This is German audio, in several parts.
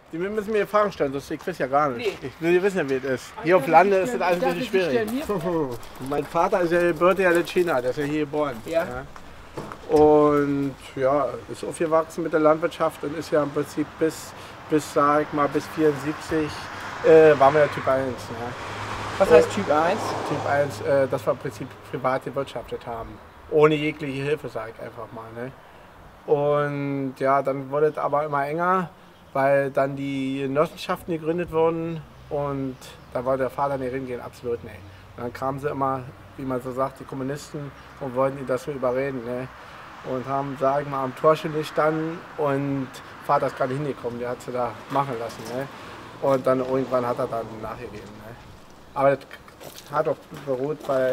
Die müssen mir Fragen stellen, sonst ich weiß ja gar nicht. Nee. Ich will wissen, wie es ist. Hier auf Lande ist das alles ein bisschen schwierig. Mein Vater ist ja gebürtig in China, der ist ja hier geboren. Ja. Und ja, ist aufgewachsen mit der Landwirtschaft und ist ja im Prinzip bis sag ich mal, bis 74 waren wir ja Typ 1. Ne? Was heißt Typ 1? Typ 1, dass wir im Prinzip privat gewirtschaftet haben. Ohne jegliche Hilfe, sage ich einfach mal. Ne? Und ja, dann wurde es aber immer enger, weil dann die Genossenschaften gegründet wurden und da wollte der Vater nicht hingehen, absolut nicht. Und dann kamen sie immer, wie man so sagt, die Kommunisten und wollten ihn das so überreden. Ne? Und haben, sag ich mal, am Tor schon gestanden und Vater ist gerade hingekommen, der hat sie da machen lassen. Ne? Und dann irgendwann hat er dann nachgegeben. Ne? Aber das hat auch beruht, weil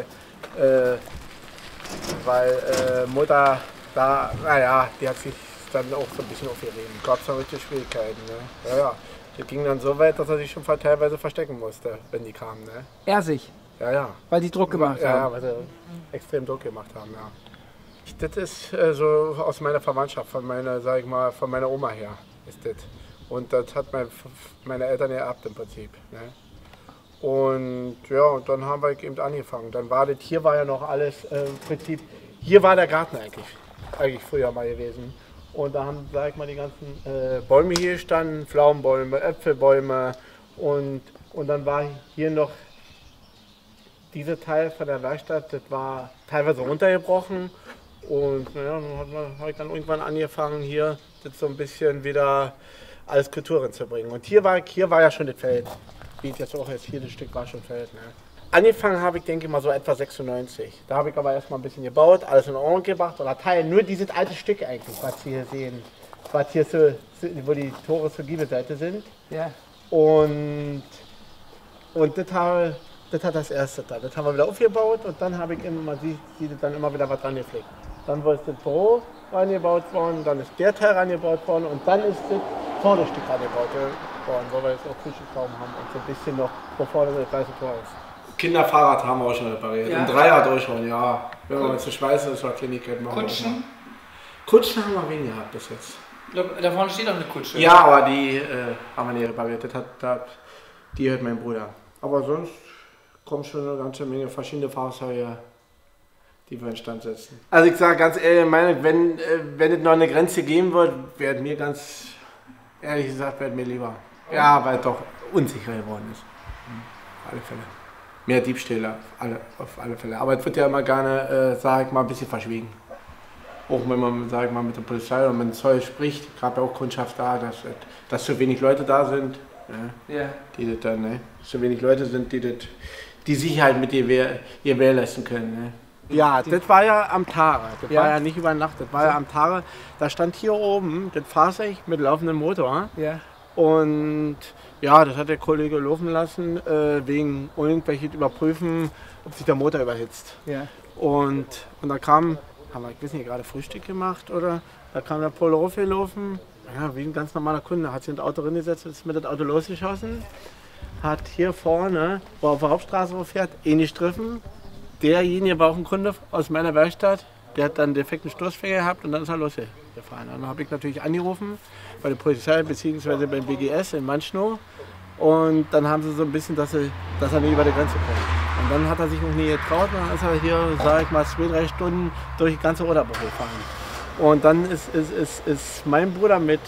Mutter da, naja, die hat sich dann auch so ein bisschen aufgerieben. Gab es da richtig Schwierigkeiten. Ne? Ja, ja. Das ging dann so weit, dass er sich schon teilweise verstecken musste, wenn die kamen. Ne? Er sich? Ja, ja. Weil die Druck gemacht haben? Ja, weil sie extrem Druck gemacht haben, ja. Das ist so aus meiner Verwandtschaft, von meiner, sag ich mal, von meiner Oma her ist das. Und das hat meine Eltern ererbt im Prinzip. Ne? Und ja, und dann haben wir eben angefangen. Dann war das, hier war ja noch alles im Prinzip, hier war der Garten eigentlich früher mal gewesen. Und da haben, sag ich mal, die ganzen Bäume hier gestanden, Pflaumenbäume, Äpfelbäume und dann war hier noch dieser Teil von der Werkstatt, das war teilweise runtergebrochen. Und ja, dann habe ich dann irgendwann angefangen, hier das so ein bisschen wieder alles Kulturen zu bringen. Und hier war ja schon das Feld. Wie jetzt auch jetzt hier, das Stück war schon Feld. Ne? Angefangen habe ich, denke ich mal, so etwa 96. Da habe ich aber erstmal ein bisschen gebaut, alles in Ordnung gebracht. Oder Teil nur dieses alte Stück eigentlich, was Sie hier sehen. Was hier so, wo die Tore zur Giebelseite sind. Ja. Und das hat das erste da. Das haben wir wieder aufgebaut und dann habe ich immer, man sieht dann immer wieder was dran gepflegt. Dann ist das Büro reingebaut worden, dann ist der Teil reingebaut worden und dann ist das Vorderstück reingebaut worden, wo wir jetzt auch Frühstücksraum haben und so ein bisschen noch, wo vorne das weiße Tor ist. Kinderfahrrad haben wir auch schon repariert. Ja. Ein Dreier durch schon, ja. Wenn wir zu schweißen, ist eine Kleinigkeit machen. Kutschen? Kutschen haben wir weniger gehabt bis jetzt. Da vorne steht auch eine Kutsche. Ja, aber die haben wir nicht repariert. Die hört mein Bruder. Aber sonst kommen schon eine ganze Menge verschiedene Fahrzeuge, die wir in Stand setzen. Also ich sage ganz ehrlich, wenn es noch eine Grenze geben wird, wäre mir ganz ehrlich gesagt, wäre mir lieber. Ja, weil es doch unsicher geworden ist. Auf alle Fälle. Mehr Diebstähle, auf alle Fälle. Aber es wird ja immer gerne, sage ich mal, ein bisschen verschwiegen. Auch wenn man, sage ich mal, mit der Polizei oder mit dem Zoll spricht, gerade auch Kundschaft da, dass so wenig Leute da sind, ne, die das dann, ne, so wenig Leute sind, die Sicherheit mit gewährleisten können. Ne. Ja, das war ja am Tage. Das war ja nicht über Nacht, das war ja am Tage. Da stand hier oben das Fahrzeug mit laufendem Motor. Ja. Und ja, das hat der Kollege laufen lassen, wegen irgendwelches Überprüfen, ob sich der Motor überhitzt. Ja. Und da haben wir, ich weiß nicht, gerade Frühstück gemacht oder da kam der Polo raufgelaufen. Ja, wie ein ganz normaler Kunde, hat sich in das Auto reingesetzt, ist mit dem Auto losgeschossen. Hat hier vorne, wo er auf der Hauptstraße fährt, gestriffen. Derjenige war auch ein Kunde aus meiner Werkstatt, der hat dann einen defekten Stoßfänger gehabt und dann ist er losgefahren. Dann habe ich natürlich angerufen bei der Polizei bzw. beim BGS in Manschnow und dann haben sie so ein bisschen, dass er nicht über die Grenze kommt. Und dann hat er sich noch nie getraut und dann ist er hier, sag ich mal, 2-3 Stunden durch die ganze Oderbuch gefahren. Und dann ist mein Bruder mit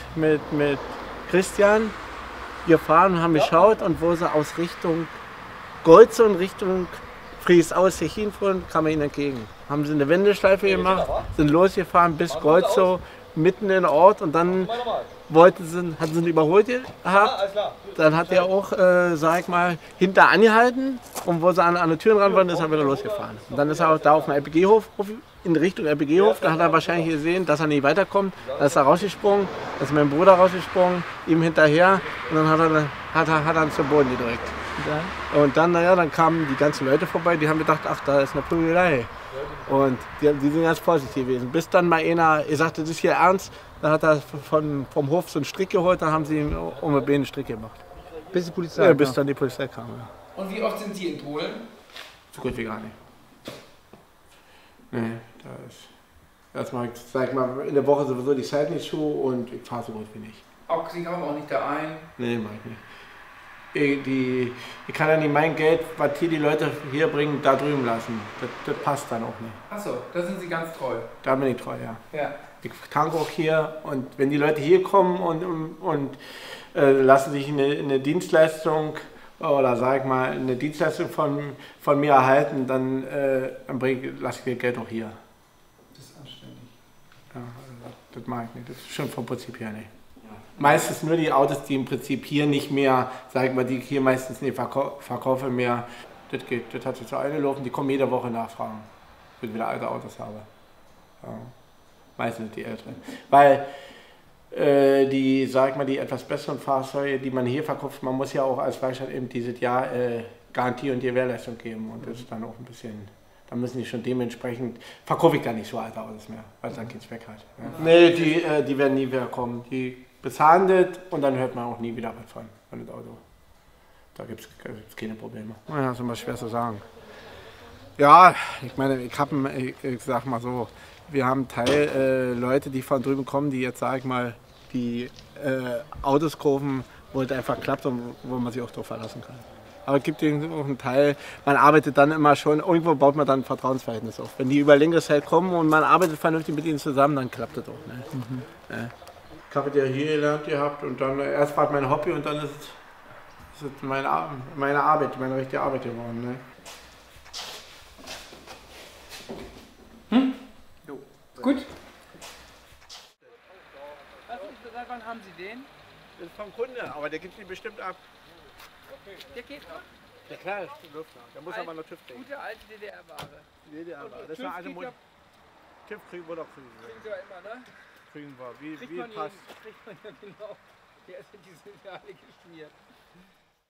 Christian gefahren und haben geschaut und wo sie aus Richtung Golze und Richtung Friesau Tschechien fuhren, kam er ihnen entgegen. Haben sie eine Wendeschleife gemacht, sind losgefahren bis Golzow, mitten in den Ort und dann hatten sie ihn überholt gehabt. Dann hat er auch, sag ich mal, hinter angehalten und wo sie an die Türen ran waren, ist er wieder losgefahren. Und dann ist er auch da auf dem LPG-Hof, in Richtung LPG-Hof, da hat er wahrscheinlich gesehen, dass er nicht weiterkommt. Da ist er rausgesprungen, da ist mein Bruder rausgesprungen, ihm hinterher und dann hat er ihn zum Boden gedrückt. Und dann, dann kamen die ganzen Leute vorbei, die haben gedacht, ach, da ist eine Prügelei. Und die sind ganz vorsichtig gewesen. Bis dann mal einer gesagt, das ist hier ernst, dann hat er vom Hof so einen Strick geholt, dann haben sie ihm um die Beine einen Strick gemacht. Bis die Polizei kam? Ja, bis dann die Polizei kam, ja. Und wie oft sind Sie in Polen? So gut wie gar nicht. Nee, da ist erstmal, sag ich mal, in der Woche sowieso die Zeit nicht zu und ich fahre so gut wie nicht. Auch, Sie kaufen auch nicht da ein? Nee, mach ich nicht. Ich kann ja nicht mein Geld, was hier die Leute hier bringen, da drüben lassen. Das passt dann auch nicht. Achso, da sind Sie ganz treu. Da bin ich treu, ja. Ja. Ich tanke auch hier und wenn die Leute hier kommen und lassen sich eine Dienstleistung oder sag ich mal eine Dienstleistung von mir erhalten, dann lasse ich ihr Geld auch hier. Das ist anständig. Ja, also das mag ich nicht. Das ist schon vom Prinzip her nicht. Meistens nur die Autos, die im Prinzip hier nicht mehr, sagen wir, die ich hier meistens nicht verkaufe mehr. Das geht, das hat sich so eingelaufen, die kommen jede Woche nachfragen, wenn ich wieder alte Autos habe. Ja. Meistens die älteren. Weil die, sag mal, die etwas besseren Fahrzeuge, die man hier verkauft, man muss ja auch als Werkstatt eben dieses Jahr Garantie und Gewährleistung geben und das ist dann auch ein bisschen, da müssen die schon dementsprechend, verkaufe ich dann nicht so alte Autos mehr, weil es dann keinen Zweck hat. Ja. Nee, die werden nie wieder kommen. Die bezahlen das und dann hört man auch nie wieder was von dem Auto. Da gibt es keine Probleme. Ja, das ist immer schwer zu sagen. Ja, ich meine, ich sag mal so, wir haben einen Teil Leute, die von drüben kommen, die jetzt, sag ich mal, die Autos kaufen, wo es einfach klappt und wo man sich auch darauf verlassen kann. Aber es gibt eben auch einen Teil, man arbeitet dann immer schon, irgendwo baut man dann ein Vertrauensverhältnis auf. Wenn die über längere Zeit kommen und man arbeitet vernünftig mit ihnen zusammen, dann klappt das auch. Ne? Ja. Ich habe ja hier gelernt gehabt und dann erst war es mein Hobby und dann ist es meine Arbeit, meine richtige Arbeit geworden. Ne? Gut. Seit wann haben Sie den? Das ist vom Kunde, aber der gibt ihn bestimmt ab. Okay. Der geht noch? Ja klar, das läuft noch. Der muss aber noch TÜV kriegen. Gute alte DDR-Ware. DDR-Ware. Das war eine TÜV kriegen wir doch kriegen. Kriegen Sie ja immer, ne? Kriegen wir, wie Kriegt man passt. Kriegt man ja genau. Der ist in die sind ja alle geschmiert.